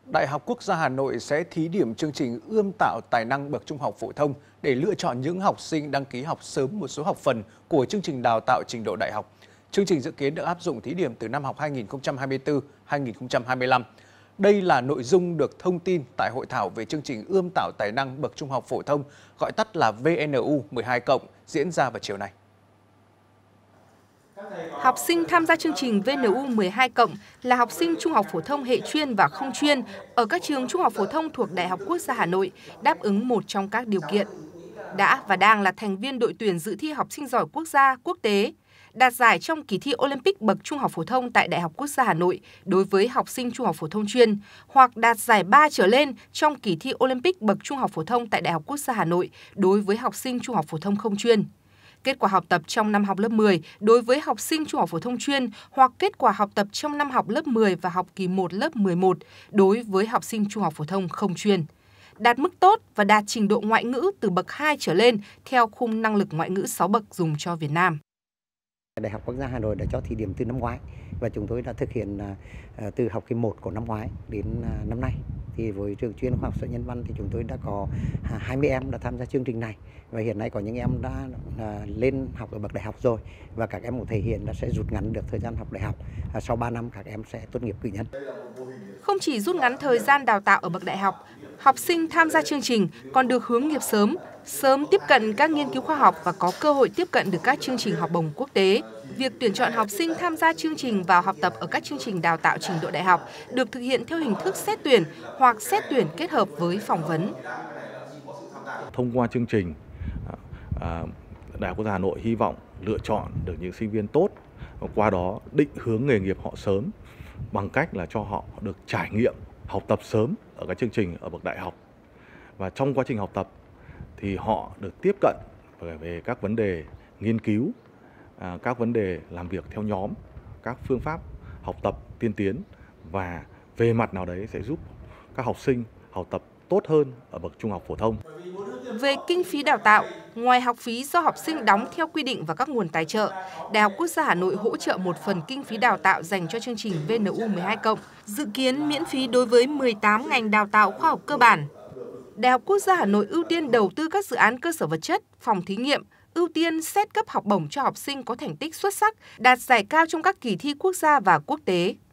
Đại học Quốc gia Hà Nội sẽ thí điểm chương trình ươm tạo tài năng bậc trung học phổ thông để lựa chọn những học sinh đăng ký học sớm một số học phần của chương trình đào tạo trình độ đại học. Chương trình dự kiến được áp dụng thí điểm từ năm học 2024-2025. Đây là nội dung được thông tin tại hội thảo về chương trình ươm tạo tài năng bậc trung học phổ thông, gọi tắt là VNU 12+, diễn ra vào chiều nay. Học sinh tham gia chương trình VNU 12+ là học sinh trung học phổ thông hệ chuyên và không chuyên ở các trường trung học phổ thông thuộc Đại học Quốc gia Hà Nội, đáp ứng một trong các điều kiện. Đã và đang là thành viên đội tuyển dự thi học sinh giỏi quốc gia, quốc tế, đạt giải trong kỳ thi Olympic bậc trung học phổ thông tại Đại học Quốc gia Hà Nội đối với học sinh trung học phổ thông chuyên, hoặc đạt giải 3 trở lên trong kỳ thi Olympic bậc trung học phổ thông tại Đại học Quốc gia Hà Nội đối với học sinh trung học phổ thông không chuyên. Kết quả học tập trong năm học lớp 10 đối với học sinh trung học phổ thông chuyên hoặc kết quả học tập trong năm học lớp 10 và học kỳ 1 lớp 11 đối với học sinh trung học phổ thông không chuyên. Đạt mức tốt và đạt trình độ ngoại ngữ từ bậc 2 trở lên theo khung năng lực ngoại ngữ 6 bậc dùng cho Việt Nam. Đại học Quốc gia Hà Nội đã cho thí điểm từ năm ngoái và chúng tôi đã thực hiện từ học kỳ 1 của năm ngoái đến năm nay. Thì với trường chuyên khoa học xã nhân văn thì chúng tôi đã có 20 em đã tham gia chương trình này, và hiện nay có những em đã lên học ở bậc đại học rồi, và các em cũng thể hiện là sẽ rút ngắn được thời gian học đại học. Sau 3 năm các em sẽ tốt nghiệp cử nhân. Không chỉ rút ngắn thời gian đào tạo ở bậc đại học, học sinh tham gia chương trình còn được hướng nghiệp sớm tiếp cận các nghiên cứu khoa học và có cơ hội tiếp cận được các chương trình học bổng quốc tế. Việc tuyển chọn học sinh tham gia chương trình vào học tập ở các chương trình đào tạo trình độ đại học được thực hiện theo hình thức xét tuyển hoặc xét tuyển kết hợp với phỏng vấn. Thông qua chương trình, Đại học Quốc gia Hà Nội hy vọng lựa chọn được những sinh viên tốt, và qua đó định hướng nghề nghiệp họ sớm bằng cách là cho họ được trải nghiệm học tập sớm ở các chương trình ở bậc đại học. Và trong quá trình học tập thì họ được tiếp cận về các vấn đề nghiên cứu, các vấn đề làm việc theo nhóm, các phương pháp học tập tiên tiến, và về mặt nào đấy sẽ giúp các học sinh học tập tốt hơn ở bậc trung học phổ thông. Về kinh phí đào tạo, ngoài học phí do học sinh đóng theo quy định và các nguồn tài trợ, Đại học Quốc gia Hà Nội hỗ trợ một phần kinh phí đào tạo dành cho chương trình VNU 12+, dự kiến miễn phí đối với 18 ngành đào tạo khoa học cơ bản. Đại học Quốc gia Hà Nội ưu tiên đầu tư các dự án cơ sở vật chất, phòng thí nghiệm, ưu tiên xét cấp học bổng cho học sinh có thành tích xuất sắc, đạt giải cao trong các kỳ thi quốc gia và quốc tế.